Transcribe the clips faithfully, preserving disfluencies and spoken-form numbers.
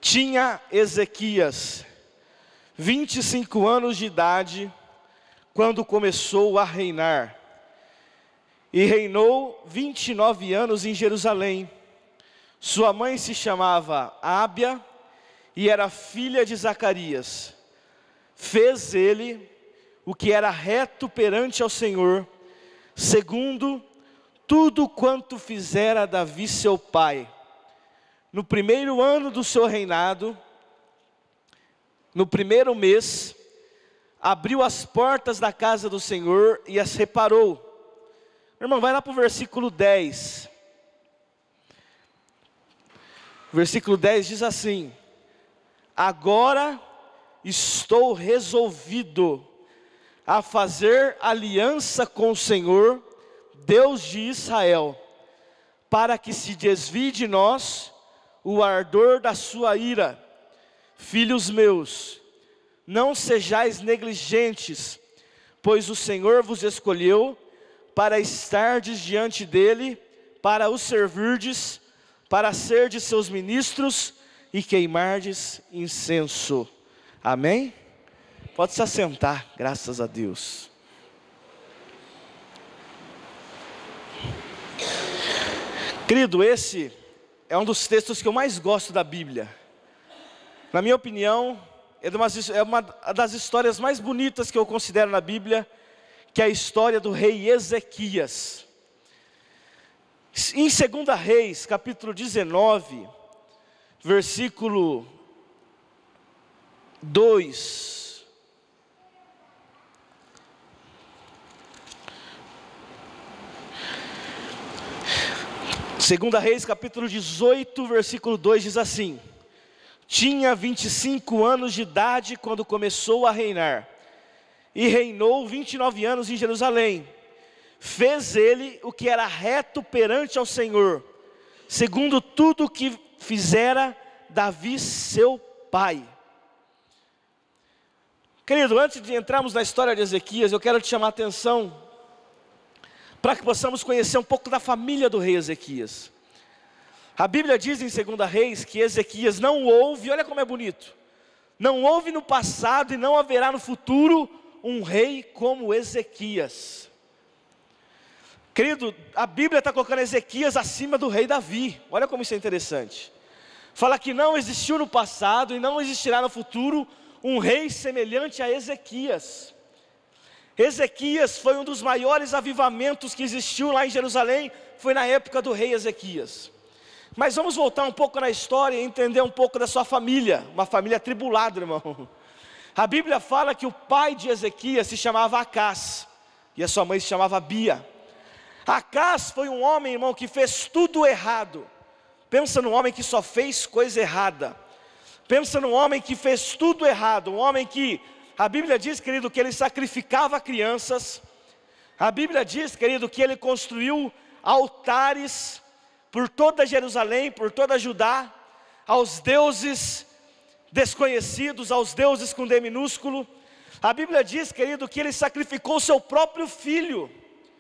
Tinha Ezequias vinte e cinco anos de idade quando começou a reinar, e reinou vinte e nove anos em Jerusalém. Sua mãe se chamava Ábia e era filha de Zacarias. Fez ele o que era reto perante ao Senhor, segundo tudo quanto fizera Davi seu pai. No primeiro ano do seu reinado, no primeiro mês, abriu as portas da casa do Senhor e as reparou. Irmão, vai lá para o versículo dez. Versículo dez diz assim: agora estou resolvido a fazer aliança com o Senhor, Deus de Israel, para que se desvie de nós o ardor da sua ira. Filhos meus, não sejais negligentes, pois o Senhor vos escolheu para estardes diante dele, para o servirdes, para serdes seus ministros e queimardes incenso. Amém? Pode se assentar, graças a Deus. Querido, esse é um dos textos que eu mais gosto da Bíblia. Na minha opinião, é uma, é uma das histórias mais bonitas que eu considero na Bíblia, que é a história do rei Ezequias. Em segunda Reis, capítulo dezenove, versículo dois. segunda Reis, capítulo dezoito, versículo dois diz assim: tinha vinte e cinco anos de idade quando começou a reinar, e reinou vinte e nove anos em Jerusalém. Fez ele o que era reto perante ao Senhor, segundo tudo o que fizera Davi seu pai. Querido, antes de entrarmos na história de Ezequias, eu quero te chamar a atenção para que possamos conhecer um pouco da família do rei Ezequias. A Bíblia diz em segunda Reis que Ezequias não houve, olha como é bonito, não houve no passado e não haverá no futuro um rei como Ezequias. Querido, a Bíblia está colocando Ezequias acima do rei Davi. Olha como isso é interessante. Fala que não existiu no passado e não existirá no futuro um rei semelhante a Ezequias. Ezequias foi um dos maiores avivamentos que existiu lá em Jerusalém, foi na época do rei Ezequias. Mas vamos voltar um pouco na história e entender um pouco da sua família, uma família atribulada, irmão. A Bíblia fala que o pai de Ezequias se chamava Acás, e a sua mãe se chamava Bia. Acás foi um homem, irmão, que fez tudo errado. Pensa num homem que só fez coisa errada. Pensa num homem que fez tudo errado, um homem que, a Bíblia diz, querido, que ele sacrificava crianças. A Bíblia diz, querido, que ele construiu altares por toda Jerusalém, por toda Judá, aos deuses desconhecidos, aos deuses com D minúsculo. A Bíblia diz, querido, que ele sacrificou seu próprio filho.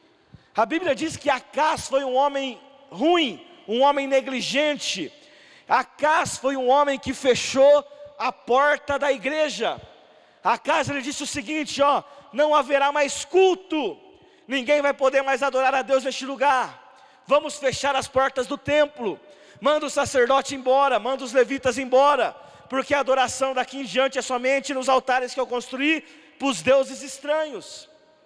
A Bíblia diz que Acás foi um homem ruim, um homem negligente. Acás foi um homem que fechou a porta da igreja. Acás, ele disse o seguinte, ó: não haverá mais culto, ninguém vai poder mais adorar a Deus neste lugar. Vamos fechar as portas do templo, manda o sacerdote embora, manda os levitas embora, porque a adoração daqui em diante é somente nos altares que eu construí para os deuses estranhos.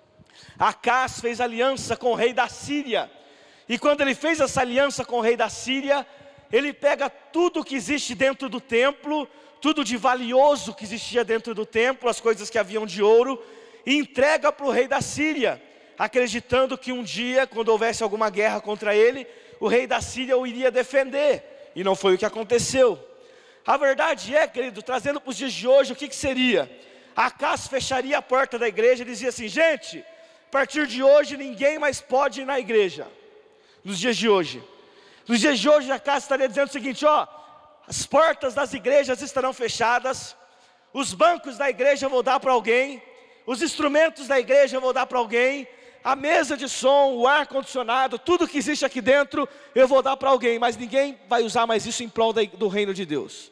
Acás fez aliança com o rei da Síria, e quando ele fez essa aliança com o rei da Síria, ele pega tudo que existe dentro do templo, tudo de valioso que existia dentro do templo, as coisas que haviam de ouro, e entrega para o rei da Síria, acreditando que um dia, quando houvesse alguma guerra contra ele, o rei da Síria o iria defender, e não foi o que aconteceu. A verdade é, querido, trazendo para os dias de hoje, o que, que seria? Acás fecharia a porta da igreja e dizia assim: gente, a partir de hoje ninguém mais pode ir na igreja. Nos dias de hoje, nos dias de hoje Acás estaria dizendo o seguinte, ó: as portas das igrejas estarão fechadas, os bancos da igreja eu vou dar para alguém, os instrumentos da igreja eu vou dar para alguém, a mesa de som, o ar-condicionado, tudo que existe aqui dentro, eu vou dar para alguém, mas ninguém vai usar mais isso em prol do reino de Deus.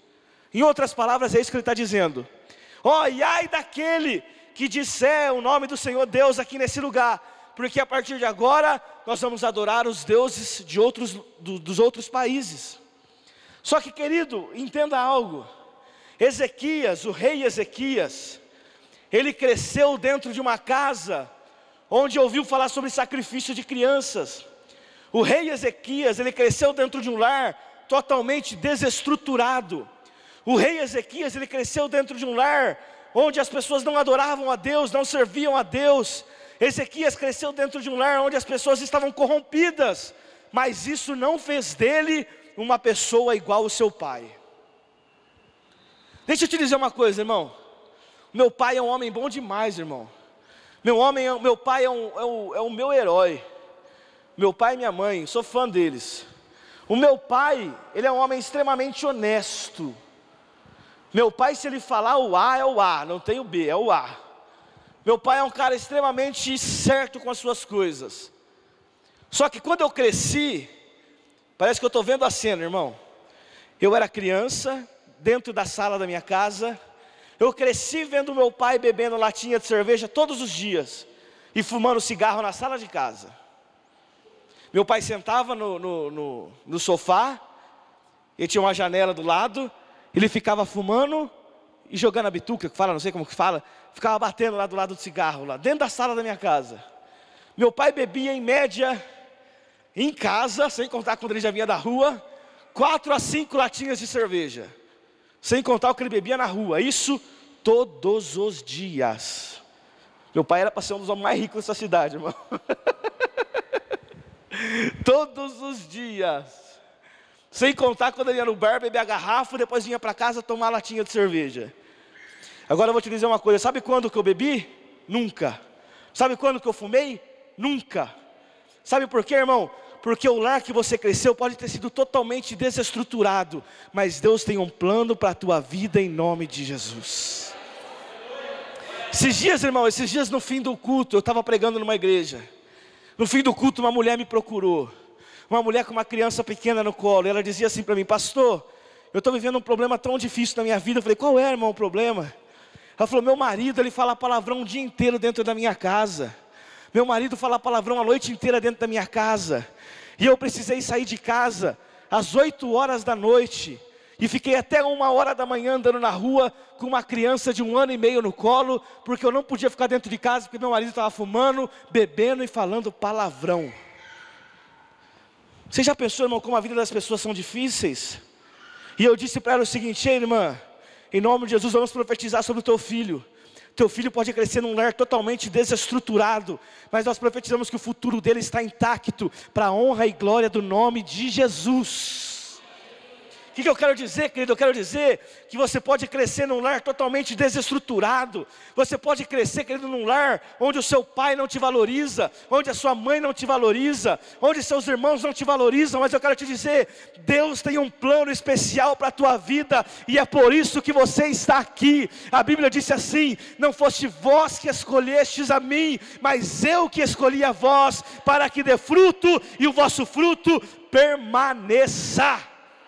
Em outras palavras, é isso que ele está dizendo. Ó, oh, e ai daquele que disser o nome do Senhor Deus aqui nesse lugar, porque a partir de agora, nós vamos adorar os deuses de outros, do, dos outros países. Só que, querido, entenda algo. Ezequias, o rei Ezequias, ele cresceu dentro de uma casa, onde ouviu falar sobre sacrifício de crianças. O rei Ezequias, ele cresceu dentro de um lar totalmente desestruturado. O rei Ezequias, ele cresceu dentro de um lar onde as pessoas não adoravam a Deus, não serviam a Deus. Ezequias cresceu dentro de um lar onde as pessoas estavam corrompidas, mas isso não fez dele uma pessoa igual ao seu pai. Deixa eu te dizer uma coisa, irmão. Meu pai é um homem bom demais, irmão. Meu, homem, meu pai é, um, é, o, é o meu herói. Meu pai e minha mãe, sou fã deles. O meu pai, ele é um homem extremamente honesto. Meu pai, se ele falar o A, é o A, não tem o B, é o A. Meu pai é um cara extremamente certo com as suas coisas. Só que quando eu cresci, parece que eu estou vendo a cena, irmão. Eu era criança, dentro da sala da minha casa. Eu cresci vendo meu pai bebendo latinha de cerveja todos os dias e fumando cigarro na sala de casa. Meu pai sentava no, no, no, no sofá, ele tinha uma janela do lado, ele ficava fumando e jogando a bituca, que fala, não sei como que fala, ficava batendo lá do lado do cigarro, lá dentro da sala da minha casa. Meu pai bebia em média, em casa, sem contar quando ele já vinha da rua, quatro a cinco latinhas de cerveja. Sem contar o que ele bebia na rua, isso todos os dias. Meu pai era para ser um dos homens mais ricos dessa cidade, irmão. Todos os dias. Sem contar quando ele ia no bar, beber a garrafa, depois vinha para casa tomar a latinha de cerveja. Agora eu vou te dizer uma coisa, sabe quando que eu bebi? Nunca. Sabe quando que eu fumei? Nunca. Sabe por quê, irmão? Porque o lar que você cresceu pode ter sido totalmente desestruturado, mas Deus tem um plano para a tua vida em nome de Jesus. Esses dias, irmão, esses dias no fim do culto, eu estava pregando numa igreja. No fim do culto, uma mulher me procurou. Uma mulher com uma criança pequena no colo. E ela dizia assim para mim: pastor, eu estou vivendo um problema tão difícil na minha vida. Eu falei: qual é, irmão, o problema? Ela falou: meu marido, ele fala palavrão o dia inteiro dentro da minha casa. Meu marido fala palavrão a noite inteira dentro da minha casa. E eu precisei sair de casa às oito horas da noite. E fiquei até uma hora da manhã andando na rua com uma criança de um ano e meio no colo, porque eu não podia ficar dentro de casa, porque meu marido estava fumando, bebendo e falando palavrão. Você já pensou, irmão, como a vida das pessoas são difíceis? E eu disse para ela o seguinte: ei, irmã, em nome de Jesus, vamos profetizar sobre o teu filho. Teu filho pode crescer num lar totalmente desestruturado, mas nós profetizamos que o futuro dele está intacto, para a honra e glória do nome de Jesus. O que, que eu quero dizer, querido? Eu quero dizer que você pode crescer num lar totalmente desestruturado. Você pode crescer, querido, num lar onde o seu pai não te valoriza, onde a sua mãe não te valoriza, onde seus irmãos não te valorizam. Mas eu quero te dizer, Deus tem um plano especial para a tua vida, e é por isso que você está aqui. A Bíblia disse assim: não foste vós que escolhestes a mim, mas eu que escolhi a vós, para que dê fruto e o vosso fruto permaneça.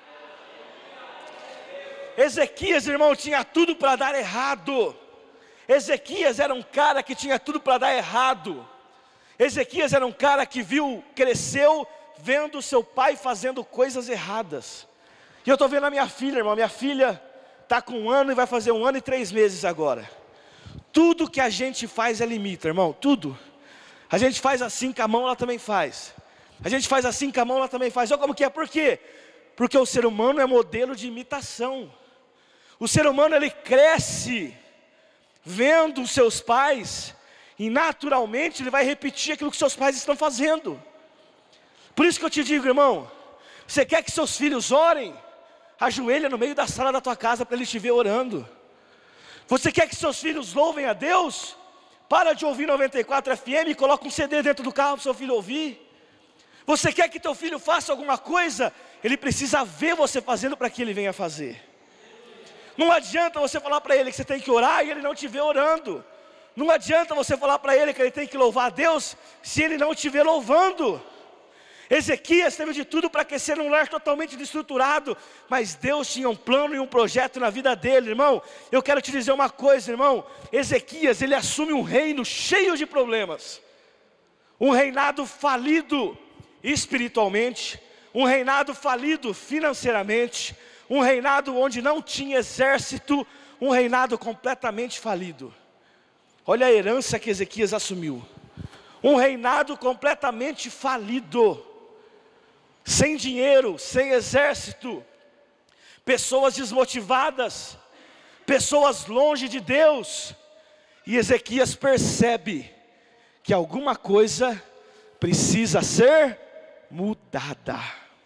Ezequias, irmão, tinha tudo para dar errado. Ezequias era um cara que tinha tudo para dar errado. Ezequias era um cara que viu, cresceu vendo seu pai fazendo coisas erradas. E eu estou vendo a minha filha, irmão. Minha filha está com um ano e vai fazer um ano e três meses agora. Tudo que a gente faz é limita, irmão, tudo. A gente faz assim com a mão, ela também faz. A gente faz assim com a mão, ela também faz. Olha como que é, por quê? Porque o ser humano é modelo de imitação. O ser humano, ele cresce vendo os seus pais, e naturalmente ele vai repetir aquilo que seus pais estão fazendo. Por isso que eu te digo, irmão, você quer que seus filhos orem? Ajoelha no meio da sala da tua casa para eles te ver orando. Você quer que seus filhos louvem a Deus? Para de ouvir noventa e quatro F M e coloca um C D dentro do carro para o seu filho ouvir. Você quer que teu filho faça alguma coisa? Ele precisa ver você fazendo para que ele venha fazer. Não adianta você falar para ele que você tem que orar e ele não te vê orando. Não adianta você falar para ele que ele tem que louvar a Deus se ele não te vê louvando. Ezequias teve de tudo para crescer num lar totalmente desestruturado, mas Deus tinha um plano e um projeto na vida dele, irmão. Eu quero te dizer uma coisa, irmão. Ezequias, ele assume um reino cheio de problemas, um reinado falido espiritualmente, um reinado falido financeiramente, um reinado onde não tinha exército, um reinado completamente falido. Olha a herança que Ezequias assumiu, um reinado completamente falido, sem dinheiro, sem exército, pessoas desmotivadas, pessoas longe de Deus. E Ezequias percebe que alguma coisa precisa ser mudada.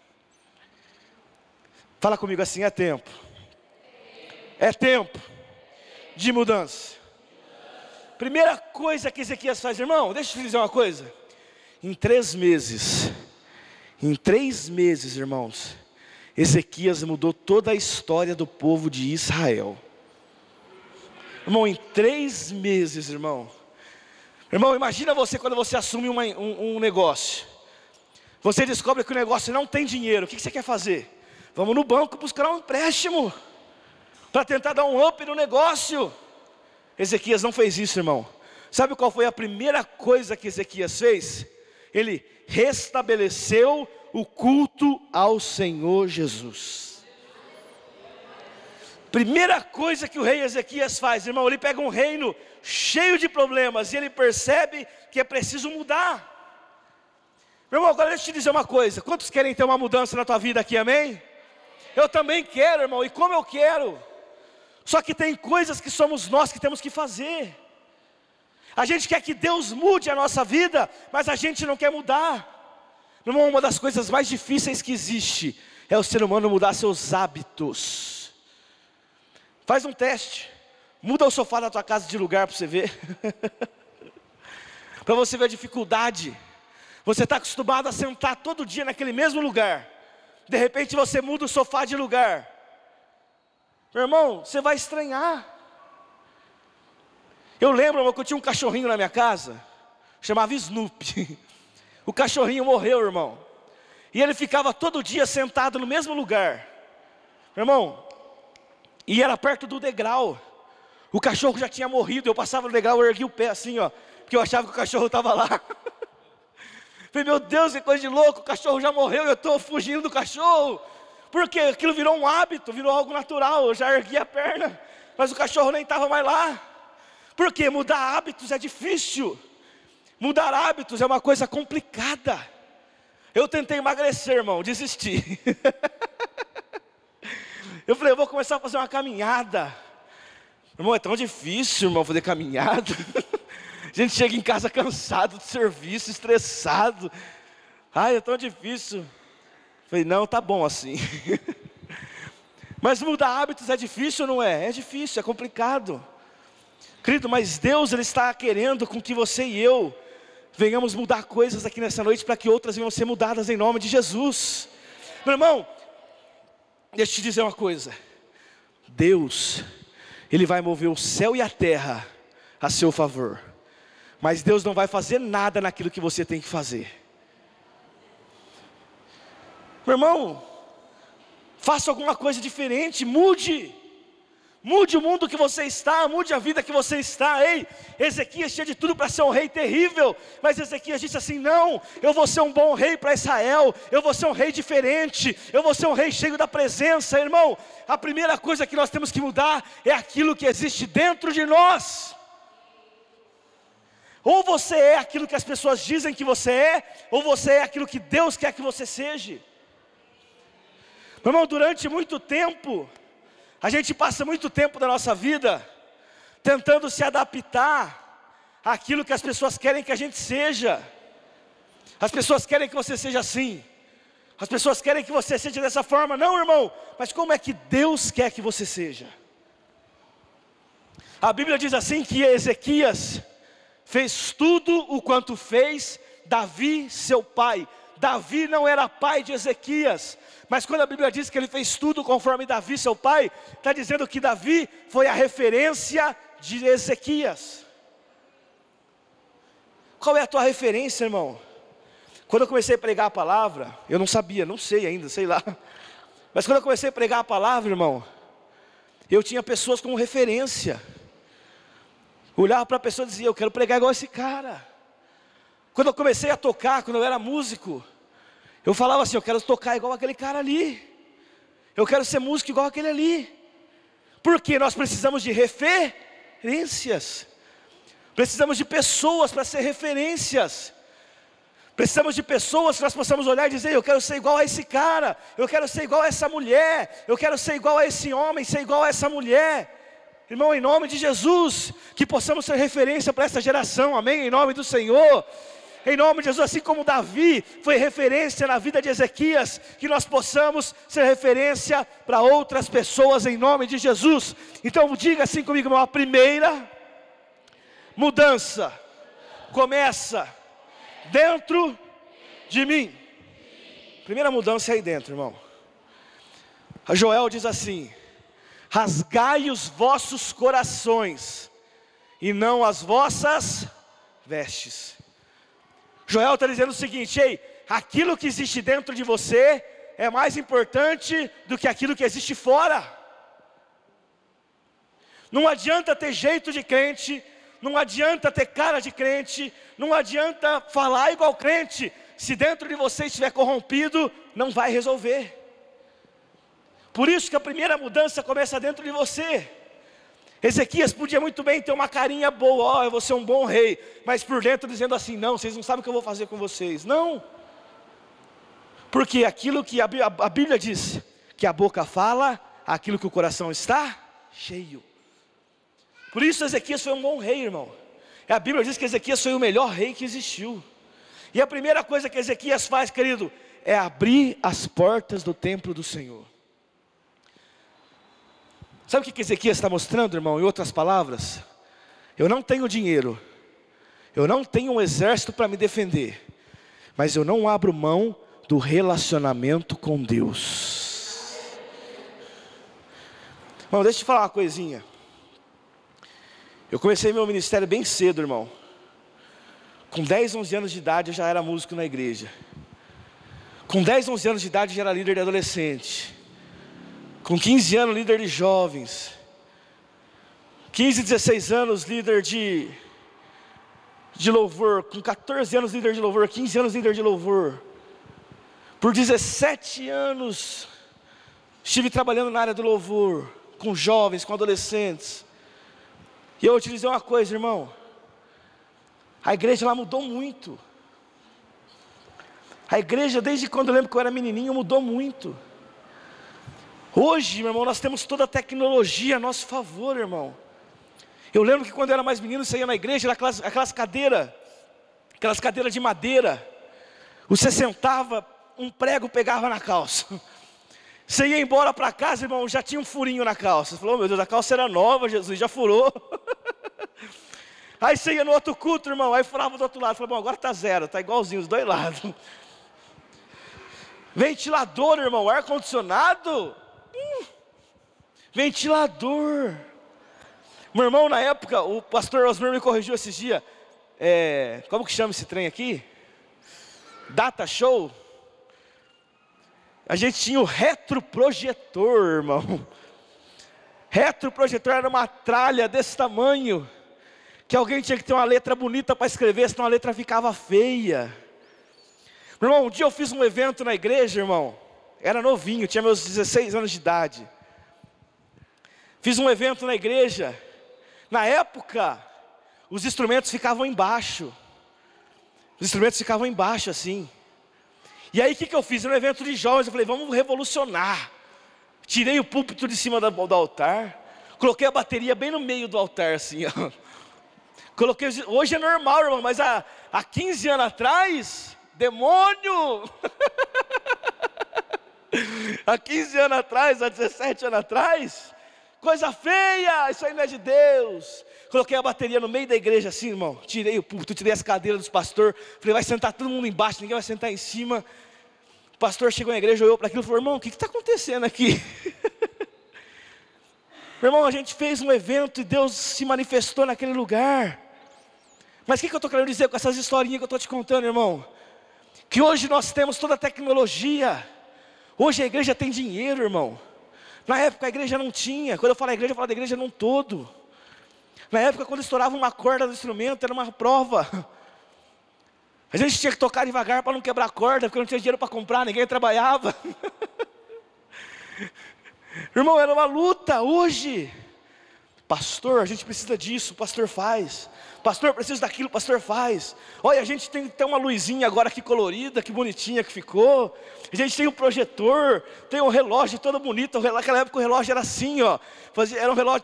Fala comigo assim: é tempo. É tempo de mudança. Primeira coisa que Ezequias faz, irmão, deixa eu te dizer uma coisa. Em três meses, em três meses, irmãos, Ezequias mudou toda a história do povo de Israel. Irmão, em três meses, irmão. Irmão, imagina você quando você assume uma, um, um negócio. Você descobre que o negócio não tem dinheiro. O que você quer fazer? Vamos no banco buscar um empréstimo para tentar dar um up no negócio. Ezequias não fez isso, irmão. Sabe qual foi a primeira coisa que Ezequias fez? Ele restabeleceu o culto ao Senhor Jesus. Primeira coisa que o rei Ezequias faz, irmão, ele pega um reino cheio de problemas e ele percebe que é preciso mudar. Meu irmão, agora deixa eu te dizer uma coisa. Quantos querem ter uma mudança na tua vida aqui, amém? Eu também quero, irmão, e como eu quero. Só que tem coisas que somos nós que temos que fazer. A gente quer que Deus mude a nossa vida, mas a gente não quer mudar. Irmão, uma das coisas mais difíceis que existe é o ser humano mudar seus hábitos. Faz um teste. Muda o sofá da tua casa de lugar para você ver. Para você ver a dificuldade. Você está acostumado a sentar todo dia naquele mesmo lugar. De repente você muda o sofá de lugar. Meu irmão, você vai estranhar. Eu lembro, irmão, que eu tinha um cachorrinho na minha casa, chamava Snoopy. O cachorrinho morreu, irmão. E ele ficava todo dia sentado no mesmo lugar. Meu irmão, e era perto do degrau. O cachorro já tinha morrido, eu passava no degrau, eu ergui o pé assim, ó, porque eu achava que o cachorro estava lá. Falei, meu Deus, que coisa de louco, o cachorro já morreu, eu estou fugindo do cachorro. Porque aquilo virou um hábito, virou algo natural. Eu já ergui a perna, mas o cachorro nem estava mais lá. Porque mudar hábitos é difícil. Mudar hábitos é uma coisa complicada. Eu tentei emagrecer, irmão, desisti. Eu falei, eu vou começar a fazer uma caminhada. Irmão, é tão difícil, irmão, fazer caminhada. A gente chega em casa cansado do serviço, estressado. Ai, é tão difícil. Falei, não, tá bom assim. Mas mudar hábitos é difícil, não é? É difícil, é complicado. Querido, mas Deus, Ele está querendo com que você e eu venhamos mudar coisas aqui nessa noite, para que outras venham ser mudadas em nome de Jesus. Meu irmão, deixa eu te dizer uma coisa. Deus, Ele vai mover o céu e a terra a seu favor. Mas Deus não vai fazer nada naquilo que você tem que fazer. Meu irmão, faça alguma coisa diferente, mude. Mude o mundo que você está, mude a vida que você está. Ei, Ezequias tinha de tudo para ser um rei terrível, mas Ezequias disse assim, não, eu vou ser um bom rei para Israel, eu vou ser um rei diferente, eu vou ser um rei cheio da presença. Irmão, a primeira coisa que nós temos que mudar é aquilo que existe dentro de nós. Ou você é aquilo que as pessoas dizem que você é, ou você é aquilo que Deus quer que você seja. Meu irmão, durante muito tempo, a gente passa muito tempo da nossa vida tentando se adaptar àquilo que as pessoas querem que a gente seja. As pessoas querem que você seja assim. As pessoas querem que você seja dessa forma. Não, irmão, mas como é que Deus quer que você seja? A Bíblia diz assim que Ezequias fez tudo o quanto fez Davi, seu pai. Davi não era pai de Ezequias, mas quando a Bíblia diz que ele fez tudo conforme Davi, seu pai, está dizendo que Davi foi a referência de Ezequias. Qual é a tua referência, irmão? Quando eu comecei a pregar a palavra, eu não sabia, não sei ainda, sei lá. Mas quando eu comecei a pregar a palavra, irmão, eu tinha pessoas como referência. Eu olhava para a pessoa e dizia, eu quero pregar igual esse cara. Quando eu comecei a tocar, quando eu era músico, eu falava assim, eu quero tocar igual aquele cara ali. Eu quero ser músico igual aquele ali. Porque nós precisamos de referências. Precisamos de pessoas para ser referências. Precisamos de pessoas que nós possamos olhar e dizer, eu quero ser igual a esse cara, eu quero ser igual a essa mulher, eu quero ser igual a esse homem, ser igual a essa mulher. Irmão, em nome de Jesus, que possamos ser referência para essa geração, amém? Em nome do Senhor, em nome de Jesus, assim como Davi foi referência na vida de Ezequias, que nós possamos ser referência para outras pessoas, em nome de Jesus. Então diga assim comigo, irmão, a primeira mudança começa dentro de mim. Primeira mudança é aí dentro, irmão. A Joel diz assim: rasgai os vossos corações e não as vossas vestes. Joel está dizendo o seguinte: ei, aquilo que existe dentro de você é mais importante do que aquilo que existe fora. Não adianta ter jeito de crente, não adianta ter cara de crente, não adianta falar igual crente, se dentro de você estiver corrompido, não vai resolver. Por isso que a primeira mudança começa dentro de você. Ezequias podia muito bem ter uma carinha boa, ó, oh, eu vou ser um bom rei, mas por dentro dizendo assim, não, vocês não sabem o que eu vou fazer com vocês. Não, porque aquilo que a, a, a Bíblia diz, que a boca fala, aquilo que o coração está cheio. Por isso Ezequias foi um bom rei, irmão. A Bíblia diz que Ezequias foi o melhor rei que existiu. E a primeira coisa que Ezequias faz, querido, é abrir as portas do templo do Senhor. Sabe o que Ezequias está mostrando, irmão? Em outras palavras, eu não tenho dinheiro, eu não tenho um exército para me defender, mas eu não abro mão do relacionamento com Deus. Irmão, deixa eu te falar uma coisinha. Eu comecei meu ministério bem cedo, irmão. Com dez, onze anos de idade eu já era músico na igreja. Com dez, onze anos de idade eu já era líder de adolescente. Com quinze anos, líder de jovens. quinze, dezesseis anos, líder de, de louvor. Com quatorze anos, líder de louvor. quinze anos, líder de louvor. Por dezessete anos, estive trabalhando na área do louvor. Com jovens, com adolescentes. E eu vou te dizer uma coisa, irmão. A igreja lá mudou muito. A igreja, desde quando eu lembro que eu era menininho, mudou muito. Hoje, meu irmão, nós temos toda a tecnologia a nosso favor, irmão. Eu lembro que quando eu era mais menino, você ia na igreja, aquelas, aquelas cadeiras, aquelas cadeiras de madeira. Você sentava, um prego pegava na calça. Você ia embora para casa, irmão, já tinha um furinho na calça. Você falou, oh, meu Deus, a calça era nova, Jesus, já furou. Aí você ia no outro culto, irmão, aí furava do outro lado. Falou, bom, agora está zero, está igualzinho os dois lados. Ventilador, irmão, ar-condicionado. Hum, ventilador. Meu irmão, na época, o pastor Osmar me corrigiu esses dias. É, como que chama esse trem aqui? Data show. A gente tinha o retroprojetor, irmão. Retroprojetor era uma tralha desse tamanho, que alguém tinha que ter uma letra bonita para escrever, senão a letra ficava feia. Meu irmão, um dia eu fiz um evento na igreja, irmão. Era novinho, tinha meus dezesseis anos de idade. Fiz um evento na igreja. Na época, os instrumentos ficavam embaixo. Os instrumentos ficavam embaixo assim. E aí o que, que eu fiz? No evento de jovens, eu falei, vamos revolucionar. Tirei o púlpito de cima do, do altar. Coloquei a bateria bem no meio do altar assim, ó. Coloquei, hoje é normal, irmão, mas há, há quinze anos atrás, demônio! Há quinze anos atrás, há dezessete anos atrás, coisa feia, isso aí não é de Deus. Coloquei a bateria no meio da igreja assim, irmão. Tirei o púlpito, tirei as cadeiras dos pastores. Falei, vai sentar todo mundo embaixo, ninguém vai sentar em cima. O pastor chegou na igreja, olhou para aquilo e falou, irmão, o que está acontecendo aqui? Meu irmão, a gente fez um evento e Deus se manifestou naquele lugar. Mas o que, que eu estou querendo dizer com essas historinhas que eu estou te contando, irmão? Que hoje nós temos toda a tecnologia. Hoje a igreja tem dinheiro, irmão. Na época a igreja não tinha. Quando eu falo a igreja, eu falo da igreja num todo. Na época, quando estourava uma corda do instrumento, era uma prova. A gente tinha que tocar devagar para não quebrar a corda, porque não tinha dinheiro para comprar, ninguém trabalhava. Irmão, era uma luta. Hoje, pastor, a gente precisa disso, o pastor faz. Pastor, preciso daquilo, o pastor faz. Olha, a gente tem até uma luzinha agora que colorida, que bonitinha que ficou. A gente tem um projetor, tem um relógio todo bonito. Naquela época o relógio era assim, ó. Fazia, era um relógio...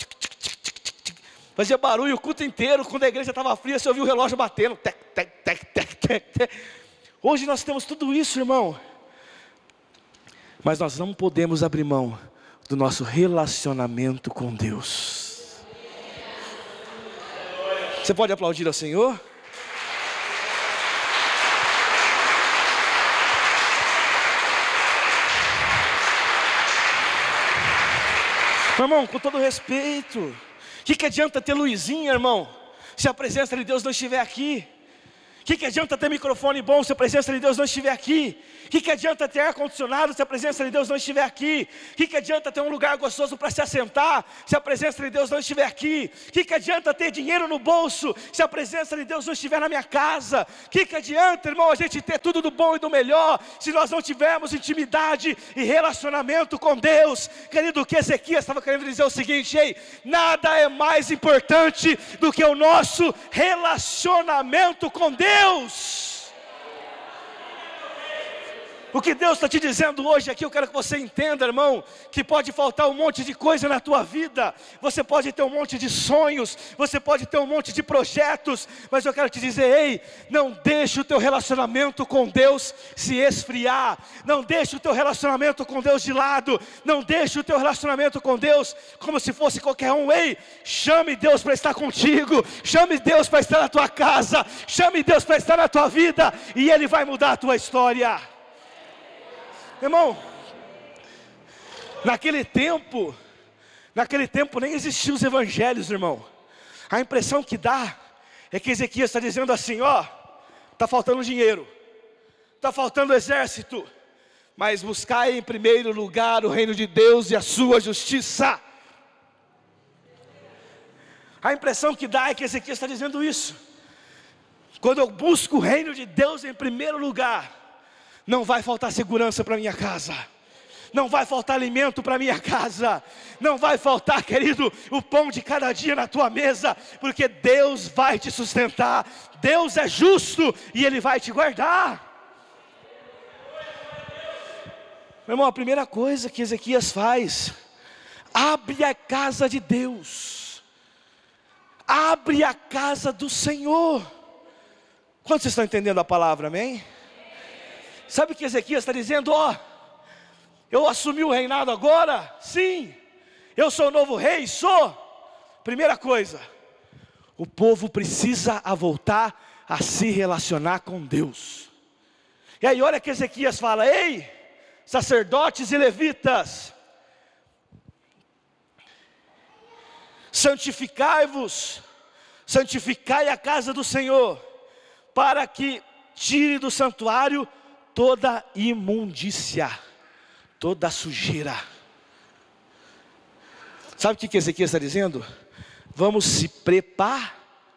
Fazia barulho o culto inteiro. Quando a igreja estava fria, você ouvia o relógio batendo. Tec, tec, tec, tec, tec, tec. Hoje nós temos tudo isso, irmão. Mas nós não podemos abrir mão do nosso relacionamento com Deus. Você pode aplaudir ao Senhor? Meu irmão, com todo respeito, o que, que adianta ter luzinha, irmão, se a presença de Deus não estiver aqui? O que, que adianta ter microfone bom se a presença de Deus não estiver aqui? O que, que adianta ter ar-condicionado se a presença de Deus não estiver aqui? O que, que adianta ter um lugar gostoso para se assentar se a presença de Deus não estiver aqui? O que, que adianta ter dinheiro no bolso se a presença de Deus não estiver na minha casa? O que, que adianta, irmão, a gente ter tudo do bom e do melhor se nós não tivermos intimidade e relacionamento com Deus? Querido, o que Ezequias estava querendo dizer é o seguinte: ei, nada é mais importante do que o nosso relacionamento com Deus. O que Deus está te dizendo hoje aqui, eu quero que você entenda, irmão, que pode faltar um monte de coisa na tua vida. Você pode ter um monte de sonhos, você pode ter um monte de projetos, mas eu quero te dizer, ei, não deixe o teu relacionamento com Deus se esfriar. Não deixe o teu relacionamento com Deus de lado. Não deixe o teu relacionamento com Deus como se fosse qualquer um. Ei, chame Deus para estar contigo. Chame Deus para estar na tua casa. Chame Deus para estar na tua vida, e Ele vai mudar a tua história. Irmão, naquele tempo, naquele tempo nem existiam os evangelhos, irmão. A impressão que dá é que Ezequias está dizendo assim, ó, está faltando dinheiro, está faltando exército, mas buscai em primeiro lugar o reino de Deus e a sua justiça. A impressão que dá é que Ezequias está dizendo isso. Quando eu busco o reino de Deus em primeiro lugar, não vai faltar segurança para minha casa, não vai faltar alimento para minha casa, não vai faltar, querido, o pão de cada dia na tua mesa, porque Deus vai te sustentar. Deus é justo e Ele vai te guardar. Meu irmão, a primeira coisa que Ezequias faz: abre a casa de Deus, abre a casa do Senhor. Quantos estão entendendo a palavra, amém? Sabe o que Ezequias está dizendo? Ó, eu assumi o reinado agora, sim, eu sou o novo rei, sou. Primeira coisa, o povo precisa a voltar a se relacionar com Deus. E aí olha que Ezequias fala: ei, sacerdotes e levitas, santificai-vos, santificai a casa do Senhor, para que tire do santuário toda imundícia, toda sujeira. Sabe o que Ezequias está dizendo? Vamos se preparar.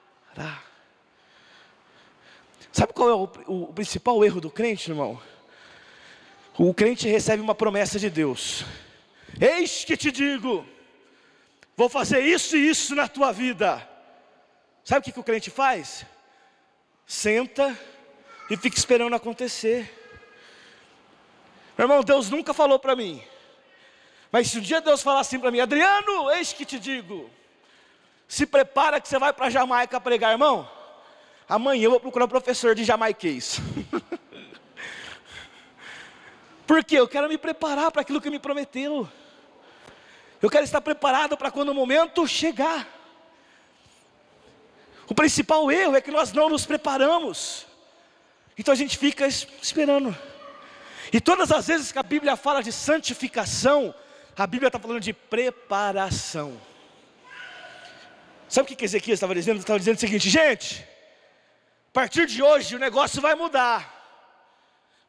Sabe qual é o, o, o principal erro do crente, irmão? O crente recebe uma promessa de Deus: eis que te digo, vou fazer isso e isso na tua vida. Sabe o que, que o crente faz? Senta e fica esperando acontecer. Meu irmão, Deus nunca falou para mim, mas se um dia Deus falar assim para mim: Adriano, eis que te digo, se prepara que você vai para Jamaica pregar, irmão, amanhã eu vou procurar um professor de jamaiquês. Porque eu quero me preparar para aquilo que me prometeu. Eu quero estar preparado para quando o momento chegar. O principal erro é que nós não nos preparamos, então a gente fica esperando. E todas as vezes que a Bíblia fala de santificação, a Bíblia está falando de preparação. Sabe o que Ezequias estava dizendo? Ele estava dizendo o seguinte: gente, a partir de hoje o negócio vai mudar.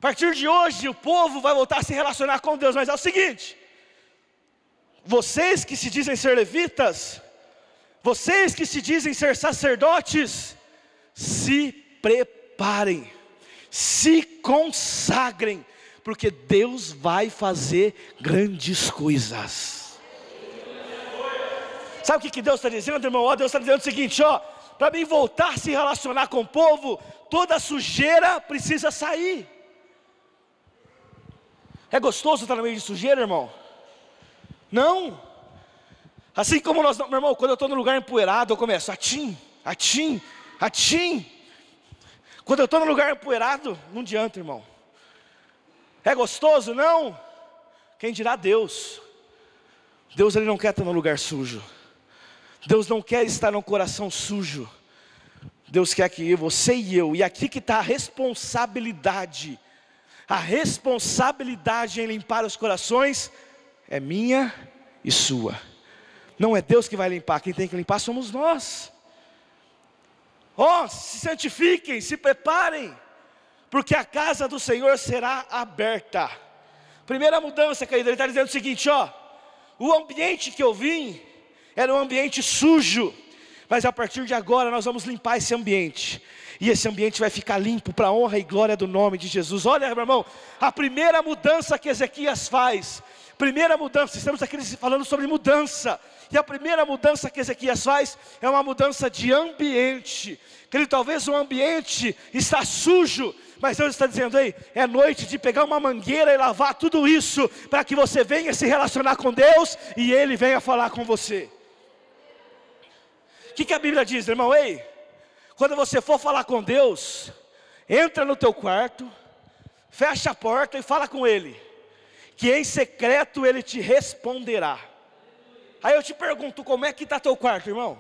partir de hoje o povo vai voltar a se relacionar com Deus, mas é o seguinte: vocês que se dizem ser levitas, vocês que se dizem ser sacerdotes, se preparem, se consagrem, porque Deus vai fazer grandes coisas. Sabe o que que Deus está dizendo, irmão? Ó, Deus está dizendo o seguinte, ó, para mim voltar a se relacionar com o povo, toda sujeira precisa sair. É gostoso estar no meio de sujeira, irmão? Não. Assim como nós, meu irmão, quando eu estou no lugar empoeirado, eu começo, atim, atim, atim. Quando eu estou no lugar empoeirado, não adianta, irmão. É gostoso? Não. Quem dirá Deus? Deus, Ele não quer estar no lugar sujo. Deus não quer estar no coração sujo. Deus quer que você e eu, e aqui que está a responsabilidade, a responsabilidade em limpar os corações, é minha e sua. Não é Deus que vai limpar, quem tem que limpar somos nós. Ó, oh, se santifiquem, se preparem, porque a casa do Senhor será aberta. Primeira mudança, querido, Ele está dizendo o seguinte, ó, o ambiente que eu vim, era um ambiente sujo, mas a partir de agora nós vamos limpar esse ambiente, e esse ambiente vai ficar limpo para a honra e glória do nome de Jesus. Olha, meu irmão, a primeira mudança que Ezequias faz, primeira mudança, estamos aqui falando sobre mudança, e a primeira mudança que Ezequias faz, é uma mudança de ambiente, que ele talvez o ambiente está sujo, mas Deus está dizendo, ei, é noite de pegar uma mangueira e lavar tudo isso, para que você venha se relacionar com Deus, e Ele venha falar com você. O que, que a Bíblia diz, irmão? Ei, quando você for falar com Deus, entra no teu quarto, fecha a porta e fala com Ele, que em secreto Ele te responderá. Aí eu te pergunto, como é que está teu quarto, irmão?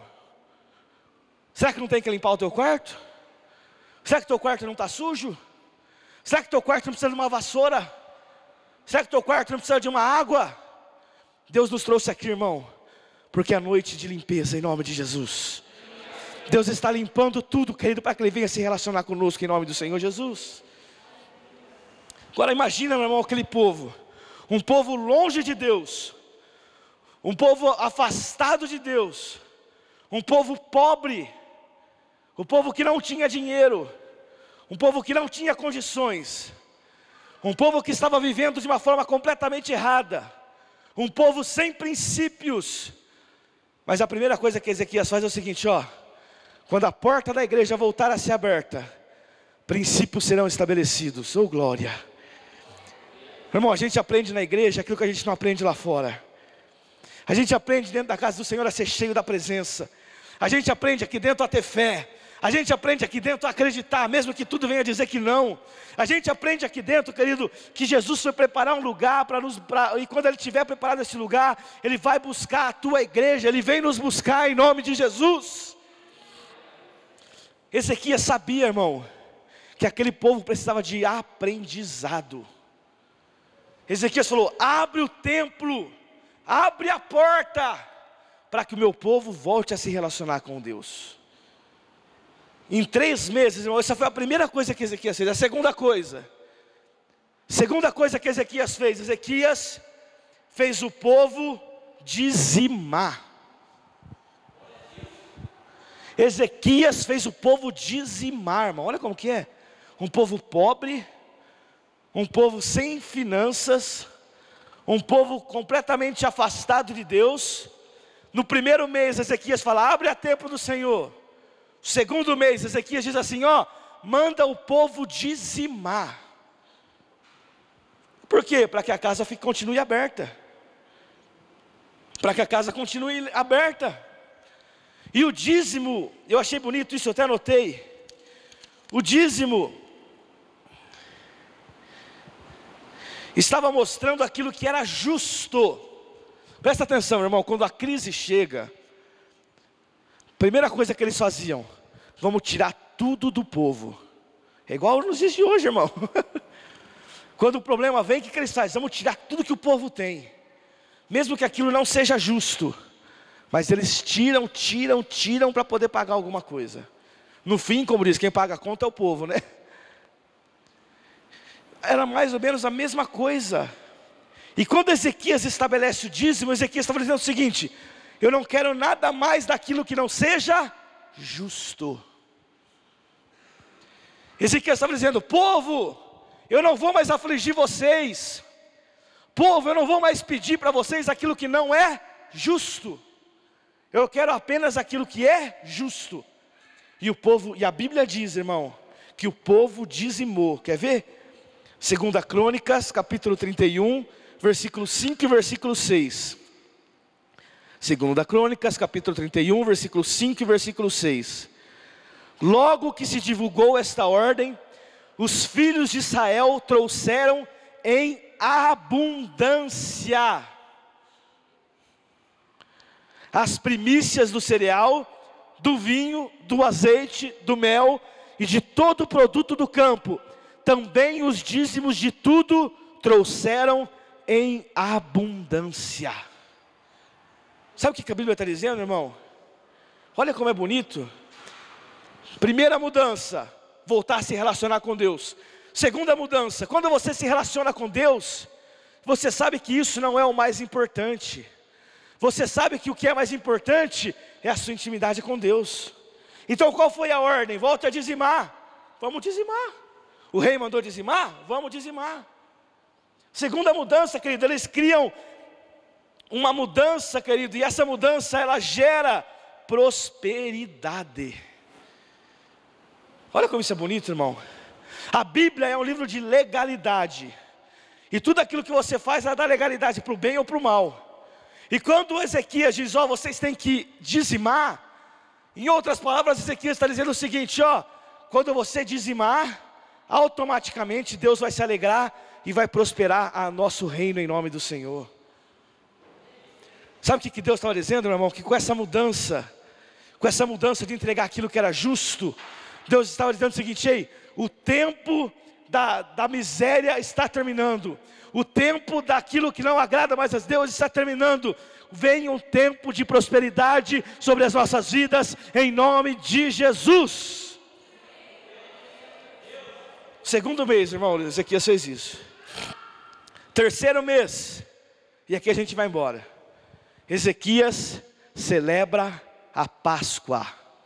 Será que não tem que limpar o teu quarto? Será que teu quarto não está sujo? Será que teu quarto não precisa de uma vassoura? Será que teu quarto não precisa de uma água? Deus nos trouxe aqui, irmão, porque é noite de limpeza em nome de Jesus. Deus está limpando tudo, querido, para que Ele venha se relacionar conosco em nome do Senhor Jesus. Agora imagina, meu irmão, aquele povo, um povo longe de Deus, um povo afastado de Deus, um povo pobre, um povo que não tinha dinheiro, um povo que não tinha condições, um povo que estava vivendo de uma forma completamente errada, um povo sem princípios. Mas a primeira coisa que Ezequias faz é o seguinte, ó, quando a porta da igreja voltar a ser aberta, princípios serão estabelecidos. Oh glória! Meu irmão, a gente aprende na igreja aquilo que a gente não aprende lá fora. A gente aprende dentro da casa do Senhor a ser cheio da presença. A gente aprende aqui dentro a ter fé. A gente aprende aqui dentro a acreditar, mesmo que tudo venha dizer que não. A gente aprende aqui dentro, querido, que Jesus foi preparar um lugar para nos, pra, e quando Ele tiver preparado esse lugar, Ele vai buscar a tua igreja, Ele vem nos buscar em nome de Jesus. Ezequias sabia, irmão, que aquele povo precisava de aprendizado. Ezequias falou, abre o templo, abre a porta, para que o meu povo volte a se relacionar com Deus. Em três meses, irmão, essa foi a primeira coisa que Ezequias fez. A segunda coisa, segunda coisa que Ezequias fez, Ezequias fez o povo dizimar. Ezequias fez o povo dizimar, irmão, olha como que é. Um povo pobre, um povo sem finanças, um povo completamente afastado de Deus. No primeiro mês, Ezequias fala, abre a templo do Senhor. Segundo mês, Ezequias diz assim, ó, manda o povo dizimar. Por quê? Para que a casa fique, continue aberta. Para que a casa continue aberta. E o dízimo, eu achei bonito isso, eu até anotei. O dízimo estava mostrando aquilo que era justo. Presta atenção, irmão, quando a crise chega, primeira coisa que eles faziam, vamos tirar tudo do povo. É igual nos dias de hoje, irmão. Quando o problema vem, o que eles fazem? Vamos tirar tudo que o povo tem, mesmo que aquilo não seja justo. Mas eles tiram, tiram, tiram para poder pagar alguma coisa. No fim, como diz, quem paga a conta é o povo, né? era mais ou menos a mesma coisa. E quando Ezequias estabelece o dízimo, Ezequias estava dizendo o seguinte: eu não quero nada mais daquilo que não seja justo. Ezequias estava dizendo: povo, eu não vou mais afligir vocês. Povo, eu não vou mais pedir para vocês aquilo que não é justo. Eu quero apenas aquilo que é justo. E o povo, e a Bíblia diz, irmão, que o povo dizimou. Quer ver? Segunda Crônicas, capítulo trinta e um, versículo cinco e versículo seis. Segunda Crônicas, capítulo trinta e um, versículo cinco e versículo seis. Logo que se divulgou esta ordem, os filhos de Israel trouxeram em abundância as primícias do cereal, do vinho, do azeite, do mel e de todo o produto do campo. Também os dízimos de tudo trouxeram em abundância. Sabe o que a Bíblia está dizendo, irmão? Olha como é bonito. Primeira mudança, voltar a se relacionar com Deus. Segunda mudança, quando você se relaciona com Deus, você sabe que isso não é o mais importante. Você sabe que o que é mais importante é a sua intimidade com Deus. Então qual foi a ordem? Volte a dizimar. Vamos dizimar. O rei mandou dizimar? Vamos dizimar. Segunda mudança, querido, eles criam uma mudança, querido, e essa mudança ela gera prosperidade. Olha como isso é bonito, irmão. A Bíblia é um livro de legalidade. E tudo aquilo que você faz é dar legalidade para o bem ou para o mal. E quando Ezequias diz, ó, vocês têm que dizimar, em outras palavras, Ezequias está dizendo o seguinte, ó, quando você dizimar, automaticamente Deus vai se alegrar e vai prosperar a nosso reino em nome do Senhor. Sabe o que, que Deus estava dizendo, meu irmão? Que com essa mudança, com essa mudança de entregar aquilo que era justo, Deus estava dizendo o seguinte: ei, o tempo da, da miséria está terminando. O tempo daquilo que não agrada mais a Deus está terminando. Vem um tempo de prosperidade sobre as nossas vidas, em nome de Jesus. Segundo mês, irmão, Ezequias fez isso. Terceiro mês, e aqui a gente vai embora. Ezequias celebra a Páscoa.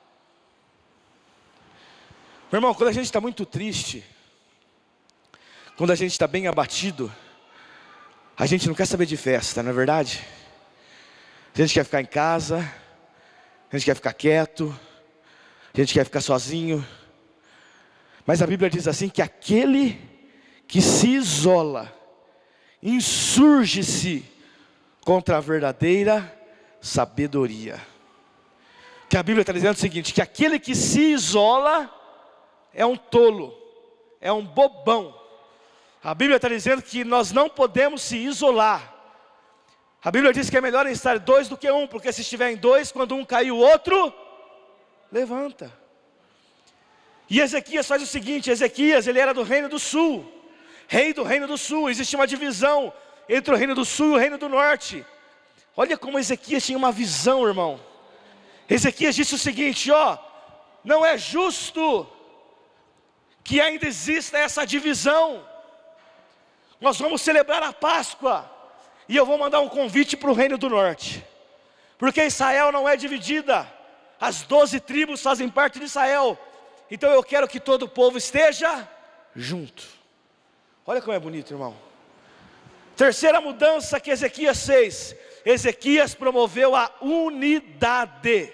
Meu irmão, quando a gente está muito triste, quando a gente está bem abatido, a gente não quer saber de festa, não é verdade? A gente quer ficar em casa, a gente quer ficar quieto, a gente quer ficar sozinho. Mas a Bíblia diz assim, que aquele que se isola, insurge-se contra a verdadeira sabedoria. Que a Bíblia está dizendo o seguinte, que aquele que se isola é um tolo, é um bobão. A Bíblia está dizendo que nós não podemos se isolar. A Bíblia diz que é melhor estar dois do que um, porque se estiver em dois, quando um cair o outro levanta. E Ezequias faz o seguinte, Ezequias ele era do reino do sul, rei do reino do sul. Existe uma divisão entre o reino do sul e o reino do norte. Olha como Ezequias tinha uma visão, irmão. Ezequias disse o seguinte, ó, não é justo que ainda exista essa divisão. Nós vamos celebrar a Páscoa, e eu vou mandar um convite para o reino do norte, porque Israel não é dividida, as doze tribos fazem parte de Israel, então eu quero que todo o povo esteja junto. Olha como é bonito, irmão. Terceira mudança que Ezequias fez, Ezequias promoveu a unidade,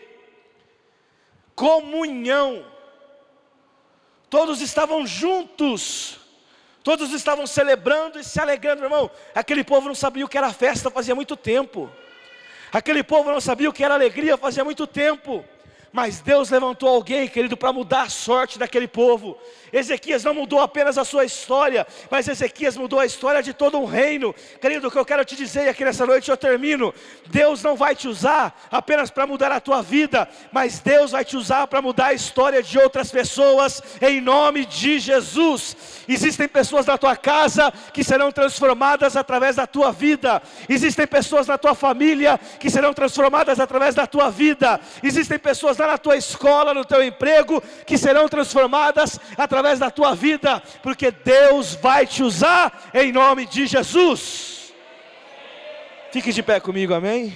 comunhão, todos estavam juntos, todos estavam celebrando e se alegrando, irmão. Aquele povo não sabia o que era festa fazia muito tempo, aquele povo não sabia o que era alegria fazia muito tempo, mas Deus levantou alguém, querido, para mudar a sorte daquele povo. Ezequias não mudou apenas a sua história, mas Ezequias mudou a história de todo um reino. Querido, o que eu quero te dizer aqui nessa noite, eu termino. Deus não vai te usar apenas para mudar a tua vida, mas Deus vai te usar para mudar a história de outras pessoas, em nome de Jesus. Existem pessoas na tua casa que serão transformadas através da tua vida. Existem pessoas na tua família que serão transformadas através da tua vida. Existem pessoas lá na tua escola, no teu emprego, que serão transformadas através da tua vida, porque Deus vai te usar em nome de Jesus. Fique de pé comigo, amém?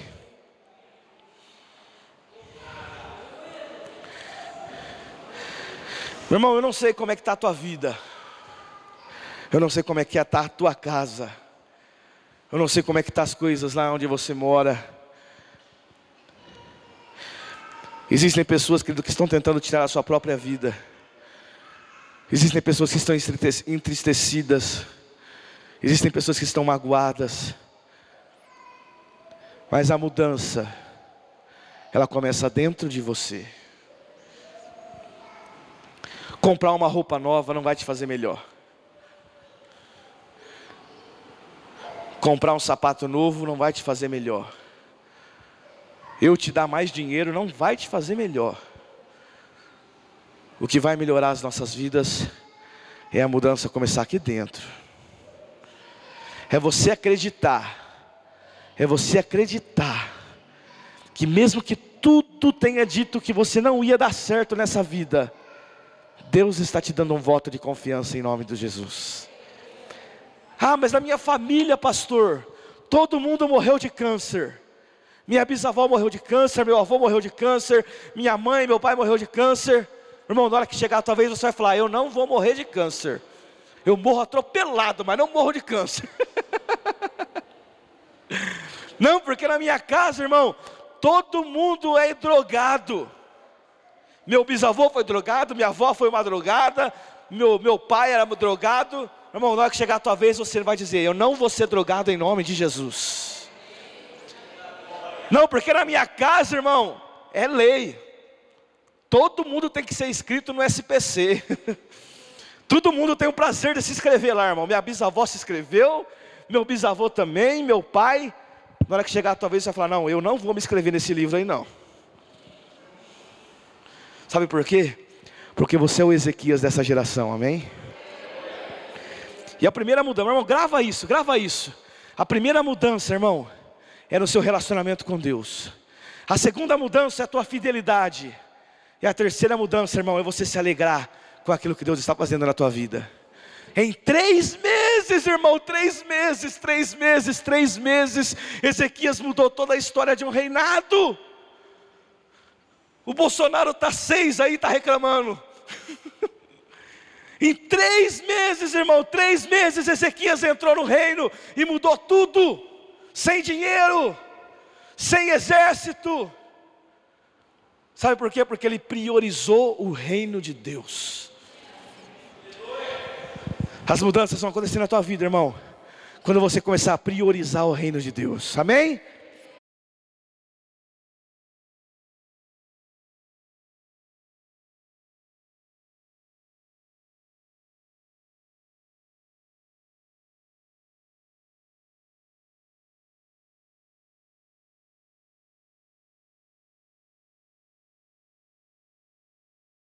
Meu irmão, eu não sei como é que está a tua vida. Eu não sei como é que está a tua casa. Eu não sei como é que estão as coisas lá onde você mora. Existem pessoas, querido, que estão tentando tirar a sua própria vida. Existem pessoas que estão entristecidas. Existem pessoas que estão magoadas. Mas a mudança, ela começa dentro de você. Comprar uma roupa nova não vai te fazer melhor. Comprar um sapato novo não vai te fazer melhor. Eu te dar mais dinheiro não vai te fazer melhor. O que vai melhorar as nossas vidas é a mudança começar aqui dentro. É você acreditar. É você acreditar que mesmo que tudo tenha dito que você não ia dar certo nessa vida, Deus está te dando um voto de confiança em nome de Jesus. Ah, mas na minha família, pastor, todo mundo morreu de câncer. Minha bisavó morreu de câncer, meu avô morreu de câncer, minha mãe, meu pai morreu de câncer. Irmão, na hora que chegar talvez você vai falar, eu não vou morrer de câncer. Eu morro atropelado, mas não morro de câncer. Não, porque na minha casa, irmão, todo mundo é drogado. Meu bisavô foi drogado, minha avó foi uma drogada, meu, meu pai era drogado. Irmão, na hora que chegar a tua vez, você vai dizer, eu não vou ser drogado em nome de Jesus. Não, porque na minha casa, irmão, é lei. Todo mundo tem que ser inscrito no S P C. Todo mundo tem o prazer de se inscrever lá, irmão. Minha bisavó se inscreveu, meu bisavô também, meu pai. Na hora que chegar a tua vez, você vai falar, não, eu não vou me inscrever nesse livro aí não. Sabe por quê? Porque você é o Ezequias dessa geração, amém? E a primeira mudança, irmão, grava isso, grava isso. A primeira mudança, irmão, é no seu relacionamento com Deus. A segunda mudança é a tua fidelidade. E a terceira mudança, irmão, é você se alegrar com aquilo que Deus está fazendo na tua vida. Em três meses, irmão, três meses, três meses, três meses, Ezequias mudou toda a história de um reinado. O Bolsonaro está seis aí, está reclamando. Em três meses, irmão, três meses, Ezequias entrou no reino e mudou tudo. Sem dinheiro, sem exército. Sabe por quê? Porque ele priorizou o reino de Deus. As mudanças vão acontecer na tua vida, irmão, quando você começar a priorizar o reino de Deus, amém?